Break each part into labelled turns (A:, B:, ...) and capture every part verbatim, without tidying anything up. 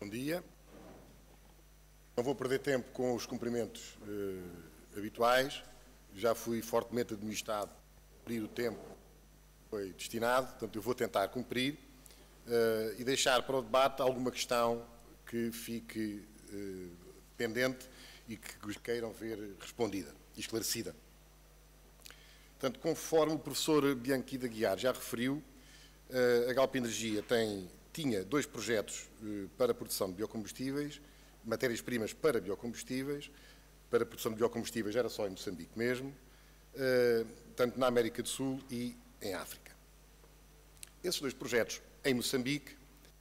A: dia. Não vou perder tempo com os cumprimentos eh, habituais. Já fui fortemente administrado a cumprir o tempo que foi destinado, portanto eu vou tentar cumprir eh, e deixar para o debate alguma questão que fique eh, pendente e que os queiram ver respondida e esclarecida. Portanto, conforme o professor Bianchi de Aguiar já referiu, a Galp Energia tem, tinha dois projetos para a produção de biocombustíveis, matérias-primas para biocombustíveis. Para a produção de biocombustíveis era só em Moçambique mesmo, tanto na América do Sul e em África. Esses dois projetos em Moçambique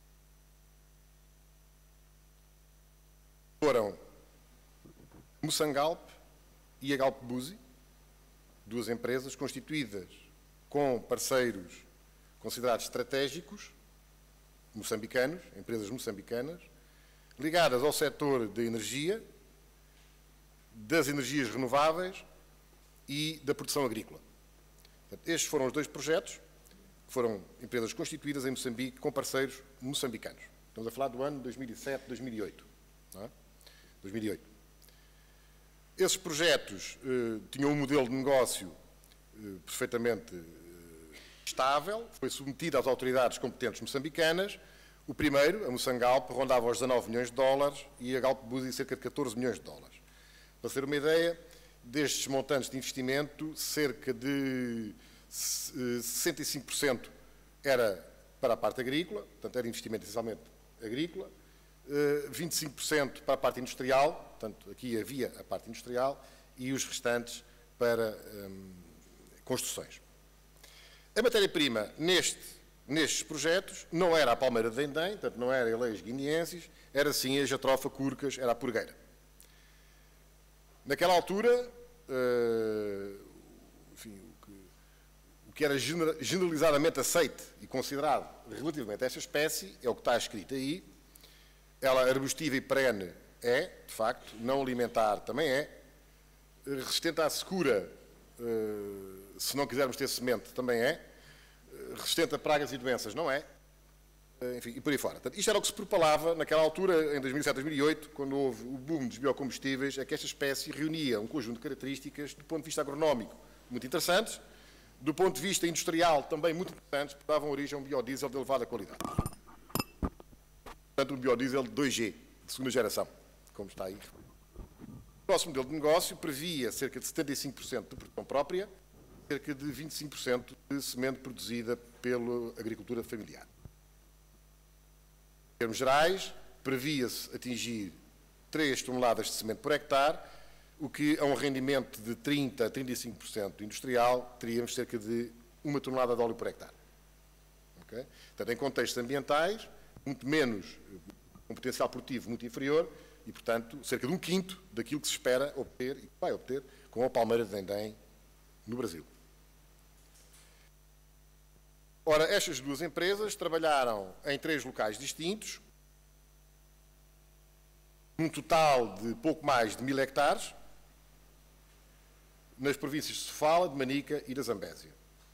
A: foram Moçangalp e a Galp Buzi, duas empresas constituídas com parceiros considerados estratégicos, moçambicanos, empresas moçambicanas, ligadas ao setor da energia, das energias renováveis e da produção agrícola. Portanto, estes foram os dois projetos, que foram empresas constituídas em Moçambique com parceiros moçambicanos. Estamos a falar do ano dois mil e sete, dois mil e oito. Não é? dois mil e oito. Esses projetos eh, tinham um modelo de negócio eh, perfeitamente eh, estável, foi submetido às autoridades competentes moçambicanas. O primeiro, a Moçangalp, rondava os dezanove milhões de dólares e a Galp Buzi cerca de catorze milhões de dólares. Para ter uma ideia, destes montantes de investimento, cerca de sessenta e cinco por cento era para a parte agrícola, portanto era investimento essencialmente agrícola, vinte e cinco por cento para a parte industrial, portanto, aqui havia a parte industrial, e os restantes para hum, construções. A matéria-prima neste, nestes projetos não era a palmeira de dendém, portanto, não era a Eleias guineensis, era sim a jatrofa curcas, era a purgueira. Naquela altura, uh, enfim, o, que, o que era generalizadamente aceite e considerado relativamente a esta espécie é o que está escrito aí. Ela arbustiva e perene é, de facto, não alimentar também é, resistente à secura, se não quisermos ter semente, também é, resistente a pragas e doenças, não é, enfim, e por aí fora. Portanto, isto era o que se propalava naquela altura, em dois mil e sete, dois mil e oito, quando houve o boom dos biocombustíveis, é que esta espécie reunia um conjunto de características, do ponto de vista agronómico, muito interessantes, do ponto de vista industrial, também muito interessantes, porque davam origem a um biodiesel de elevada qualidade. Portanto, um biodiesel de dois G, de segunda geração, como está aí. O próximo modelo de negócio previa cerca de setenta e cinco por cento de produção própria, cerca de vinte e cinco por cento de semente produzida pela agricultura familiar. Em termos gerais, previa-se atingir três toneladas de semente por hectare, o que, a um rendimento de trinta a trinta e cinco por cento industrial, teríamos cerca de uma tonelada de óleo por hectare. Okay? Portanto, em contextos ambientais, muito menos, um potencial produtivo muito inferior e, portanto, cerca de um quinto daquilo que se espera obter e que vai obter com a palmeira de dendém no Brasil. Ora, estas duas empresas trabalharam em três locais distintos, um total de pouco mais de mil hectares, nas províncias de Sofala, de Manica e da Zambésia.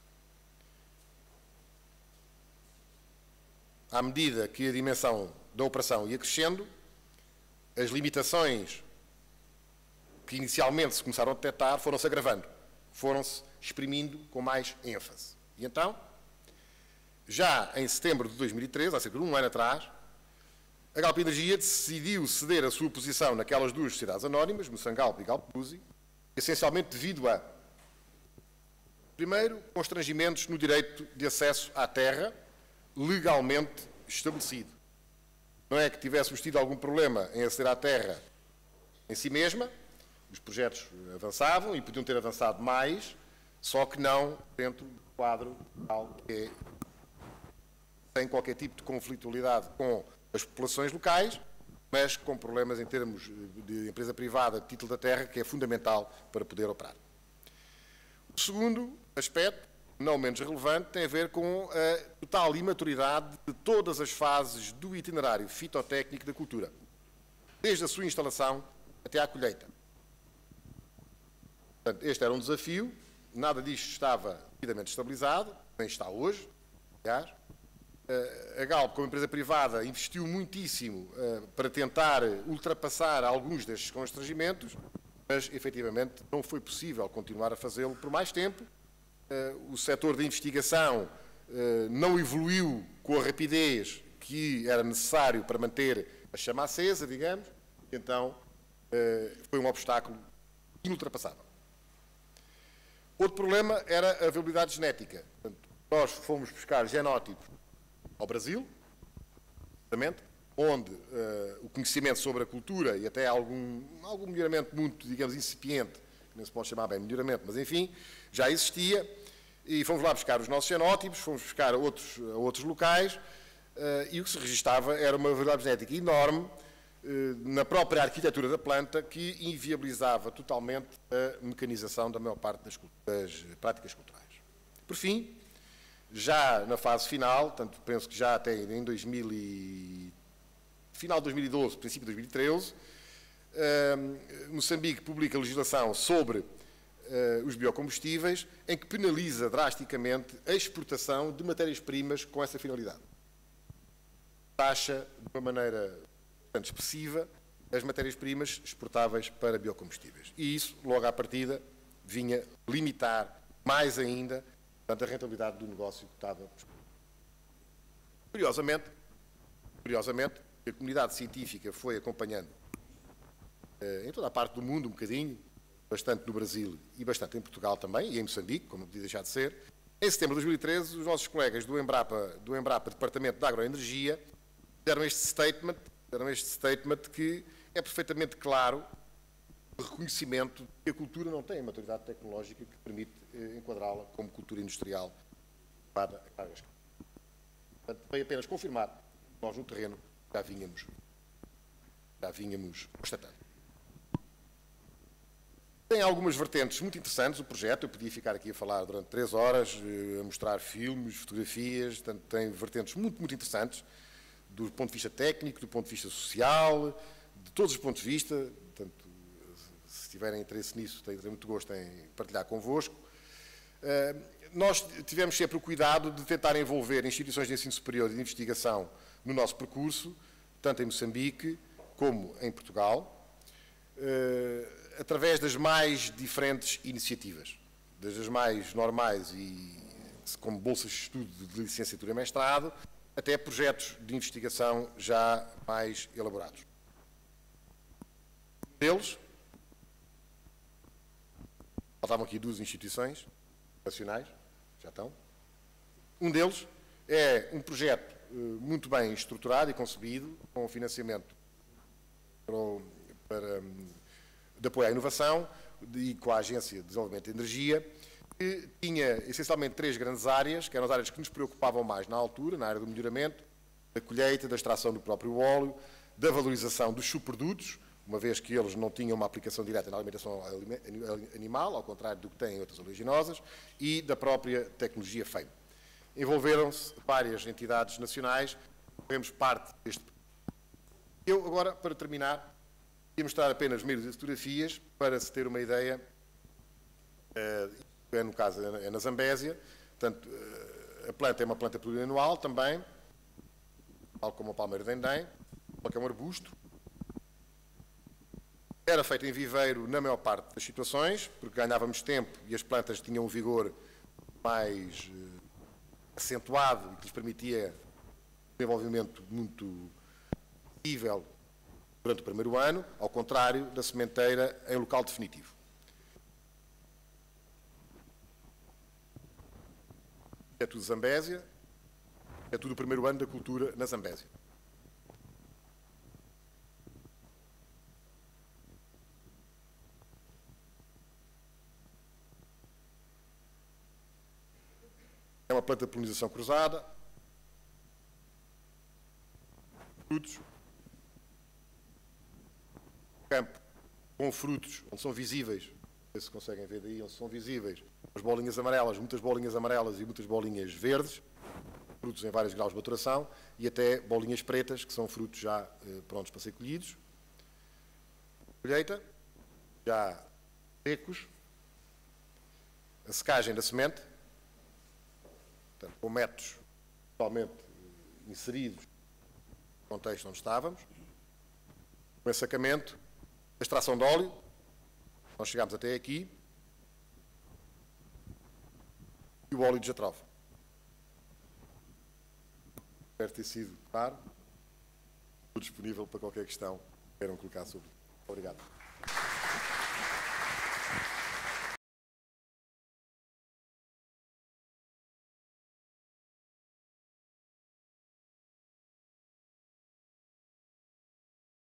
A: À medida que a dimensão da operação ia crescendo, as limitações que inicialmente se começaram a detectar foram-se agravando, foram-se exprimindo com mais ênfase. E então, já em setembro de dois mil e treze, há cerca de um ano atrás, a Galp Energia decidiu ceder a sua posição naquelas duas sociedades anónimas, Moçangalp e Galp Buzi, essencialmente devido a, primeiro, constrangimentos no direito de acesso à terra, legalmente estabelecido. Não é que tivéssemos tido algum problema em aceder à terra em si mesma, os projetos avançavam e podiam ter avançado mais, só que não dentro do quadro legal que é, sem qualquer tipo de conflitualidade com as populações locais, mas com problemas em termos de empresa privada de título da terra, que é fundamental para poder operar. O segundo aspecto, não menos relevante, tem a ver com a total imaturidade de todas as fases do itinerário fitotécnico da cultura, desde a sua instalação até à colheita. Portanto, este era um desafio, nada disto estava devidamente estabilizado, nem está hoje, aliás, A Galp, como empresa privada, investiu muitíssimo para tentar ultrapassar alguns destes constrangimentos, mas, efetivamente, não foi possível continuar a fazê-lo por mais tempo. O setor da investigação não evoluiu com a rapidez que era necessário para manter a chama acesa, digamos, então foi um obstáculo inultrapassável. Outro problema era a viabilidade genética. Portanto, nós fomos buscar genótipos ao Brasil, onde uh, o conhecimento sobre a cultura e até algum, algum melhoramento muito, digamos, incipiente, que não se pode chamar bem melhoramento, mas enfim, já existia, e fomos lá buscar os nossos genótipos, fomos buscar a outros, a outros locais, uh, e o que se registava era uma variedade genética enorme uh, na própria arquitetura da planta, que inviabilizava totalmente a mecanização da maior parte das, das práticas culturais. Por fim, já na fase final, tanto penso que já até em dois mil e... final de dois mil e doze, princípio de dois mil e treze, uh, Moçambique publica legislação sobre uh, os biocombustíveis, em que penaliza drasticamente a exportação de matérias-primas com essa finalidade. Taxa, de uma maneira bastante expressiva, as matérias-primas exportáveis para biocombustíveis. E isso, logo à partida, vinha limitar mais ainda, portanto, a rentabilidade do negócio que estava. Curiosamente, curiosamente, a comunidade científica foi acompanhando eh, em toda a parte do mundo um bocadinho, bastante no Brasil e bastante em Portugal também, e em Moçambique, como não podia deixar de ser. Em setembro de dois mil e treze, os nossos colegas do Embrapa, do Embrapa Departamento de Agroenergia, deram este statement, deram este statement que é perfeitamente claro o reconhecimento de que a cultura não tem a maturidade tecnológica que permite eh, enquadrá-la como cultura industrial para a carga escala. Portanto, veio apenas confirmar que nós no terreno já vínhamos, já vínhamos constatando. Tem algumas vertentes muito interessantes o projeto, eu podia ficar aqui a falar durante três horas, a mostrar filmes, fotografias, portanto, tem vertentes muito, muito interessantes, do ponto de vista técnico, do ponto de vista social, de todos os pontos de vista, portanto, se tiverem interesse nisso, tenho muito gosto em partilhar convosco. Uh, nós tivemos sempre o cuidado de tentar envolver instituições de ensino superior e de investigação no nosso percurso, tanto em Moçambique como em Portugal, uh, através das mais diferentes iniciativas, desde as mais normais e como bolsas de estudo de licenciatura e mestrado, até projetos de investigação já mais elaborados. Um deles, faltavam aqui duas instituições nacionais, já estão. Um deles é um projeto uh, muito bem estruturado e concebido, com financiamento para, o, para, um, de apoio à inovação e com a Agência de Desenvolvimento de Energia, que tinha essencialmente três grandes áreas, que eram as áreas que nos preocupavam mais na altura, na área do melhoramento, da colheita, da extração do próprio óleo, da valorização dos subprodutos, uma vez que eles não tinham uma aplicação direta na alimentação animal, ao contrário do que têm outras oleaginosas, e da própria tecnologia F E M. Envolveram-se várias entidades nacionais, fizemos parte deste. Eu agora, para terminar, ia mostrar apenas meios de fotografias, para se ter uma ideia, é, no caso é na Zambésia, portanto, a planta é uma planta plurianual também, tal como o palmeiro dendém, que é um arbusto. Era feito em viveiro na maior parte das situações, porque ganhávamos tempo e as plantas tinham um vigor mais uh, acentuado e que lhes permitia um desenvolvimento muito possível durante o primeiro ano, ao contrário da sementeira em local definitivo. É tudo Zambésia, é tudo o primeiro ano da cultura na Zambésia. É uma planta de polinização cruzada, frutos, campo com frutos onde são visíveis, não sei se conseguem ver daí, onde são visíveis as bolinhas amarelas, muitas bolinhas amarelas e muitas bolinhas verdes, frutos em vários graus de maturação, e até bolinhas pretas, que são frutos já eh, prontos para ser colhidos. Colheita, já secos, a secagem da semente, portanto, com métodos totalmente inseridos no contexto onde estávamos, o ensacamento, a extração de óleo, nós chegámos até aqui, e o óleo de jatrofa. Espero ter sido claro. Estou disponível para qualquer questão que queiram colocar sobre. Obrigado.